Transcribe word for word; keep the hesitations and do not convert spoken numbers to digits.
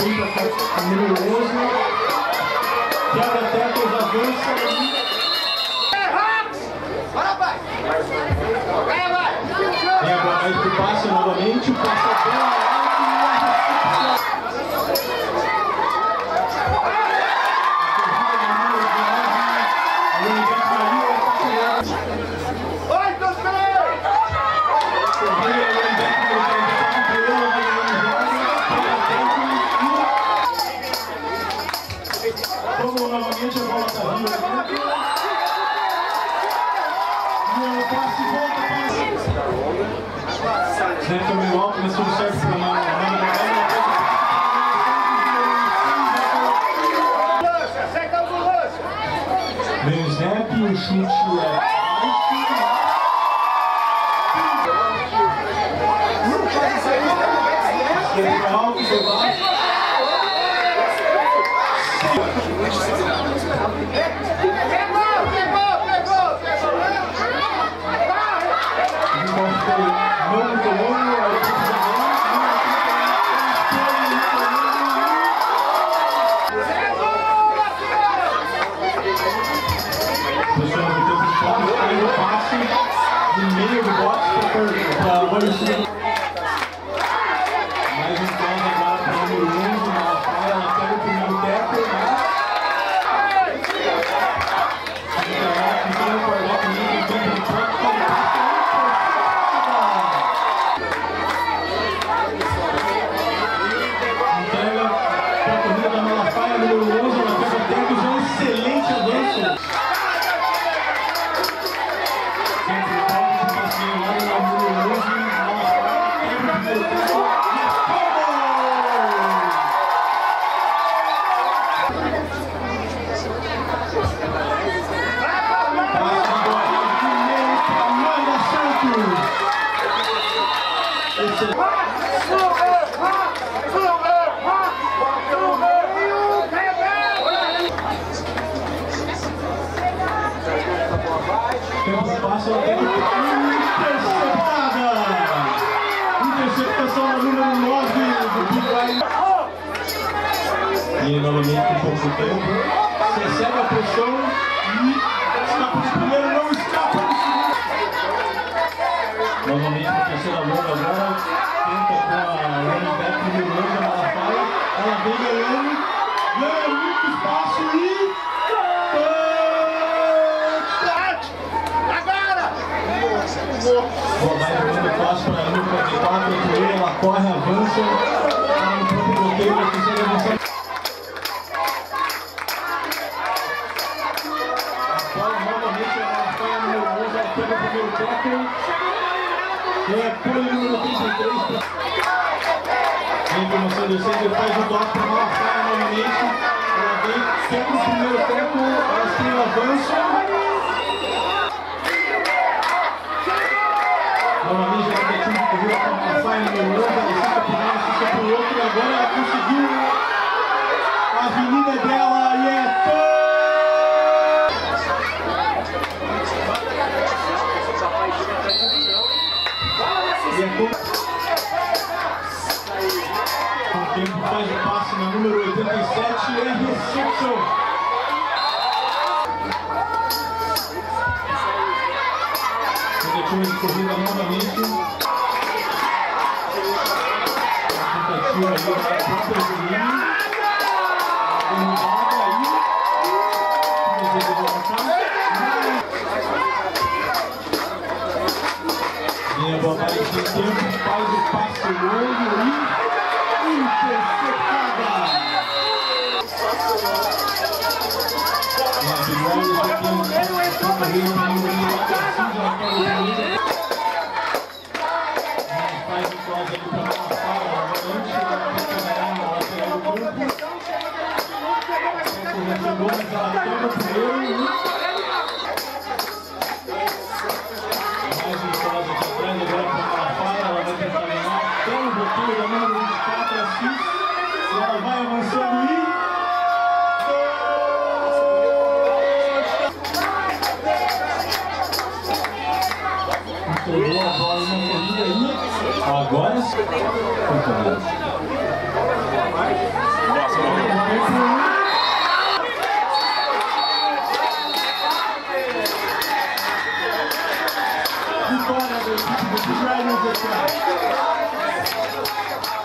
muito a número onze. Quebra teclas, avança. Bora, vai! Vai, vai! Vem agora aí pro passe novamente. Passa bem alto. Vamos novamente, a bola está viva. E o passe volta para o Neto meio alto, mas tudo certo para a mão. Acerta o lance! Vem o snap, o chute é baixo. Alto, foi baixo. Pegou, pegou, pegou, pegou! Muito longo, pessoal, no tempo de foco, faz o passe no meio do boxe para o Bolecinho. Mais um pause agora para o número onze, Malafaia, ela pega o primeiro teco, passa interceptada! Interceptação no número nove do Biguai. E novamente um pouco de tempo. Recebe a pressão e escapa do primeiro, não escapa do segundo. Novamente a terceira longa agora. Tenta com a running back número onze, a Malafaia. Ela vem ganhando, ganha muito espaço e... Boa, vai jogando passo para a número quarenta e quatro, ela corre, avança, está no próprio bloqueio, ela consegue avançar. Agora, novamente, ela foi a número onze, ela pega o primeiro tackle. E é pula o número trinta e três. Vem começando o centro, faz o toque para a Malafaia novamente. Ela vem, pega o primeiro tackle, ela tem o avanço. Novamente ela tem que correr para a Malafaia número onze, ela fica por ela, fica por outro, e agora ela conseguiu a avenida dela e é e é com o tempo faz o passe na número oitenta e sete, é recepção. Tentativa de corrida novamente. Tentativa ali da própria Julinho. Derrubada aí. Deseja voltar. Vem a bola aí sem tempo. Faz o passe longo e interceptada. E a Bigode já tem um corrido para o número faz o close ali para a Malafaia, novamente, ela vai trabalhar na lateral do grupo. Ela chegou, mas ela pega o primeiro. Mais um close aqui atrás, agora para a Malafaia, ela vai tentar ganhar até o bloqueio da número vinte e quatro, a X, e ela vai avançando e... Pegou a bola na corrida aí. Agora sim. Os riders atrás.